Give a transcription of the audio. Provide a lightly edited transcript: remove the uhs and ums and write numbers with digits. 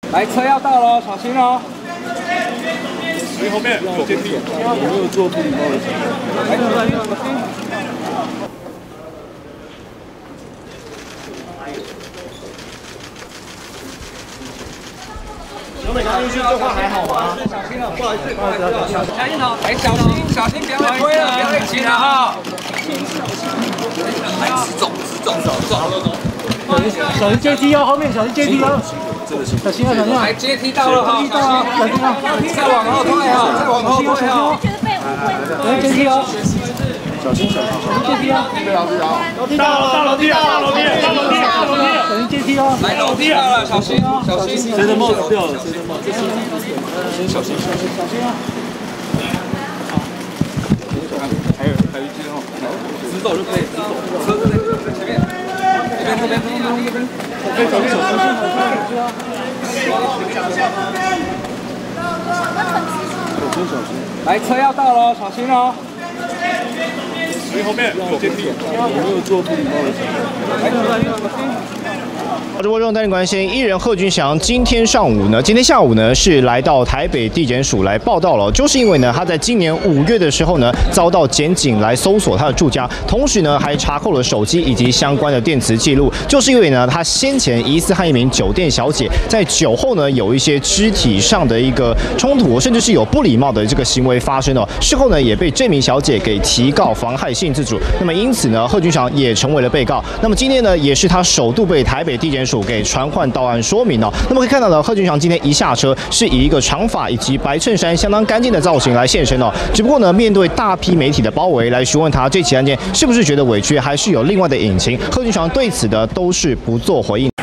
来，车要到喽，小心哦。 你后面有电梯。我没有做不礼貌的行为。 来，小心。 刚进去这话还好吗？ 小心了，不好意思，小心头，哎，小心，不要再推了，不要再骑了哈。来，走。 小心阶梯哦，后面小心阶梯哦。小心啊！ 来，阶梯到了哈，小心啊！再往后退哈，再往后退哈。 小心阶梯哦。小心阶梯哦。楼梯到了，到楼梯。小心阶梯哦。 来，楼梯到了，小心。 谁的帽子掉了？小心啊！ 还有一间哦，直走就可以， 车子在前面，这边， 小心。 来，车要到喽，小心哦。 你后面有电梯。我没有做不礼貌的行为。 直播中带您关心，艺人贺军翔今天下午呢是来到台北地检署来报道了，就是因为呢他在今年5月的时候呢遭到检警来搜索他的住家，同时呢还查扣了手机以及相关的电磁记录，就是因为呢他先前疑似和一名酒店小姐在酒后呢有一些肢体上的一个冲突，甚至是有不礼貌的这个行为发生哦。事后呢也被这名小姐给提告妨害性自主，那么因此呢贺军翔也成为了被告。那么今天呢也是他首度被台北地检署给传唤到案说明哦。那么可以看到呢，贺军翔今天一下车是以一个长发以及白衬衫相当干净的造型来现身哦。只不过呢，面对大批媒体的包围来询问他这起案件是不是觉得委屈，还是有另外的隐情，贺军翔对此的都是不做回应。